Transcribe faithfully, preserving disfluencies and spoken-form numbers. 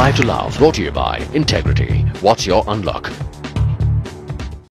Drive to Love, brought to you by Integrity. What's your unlock?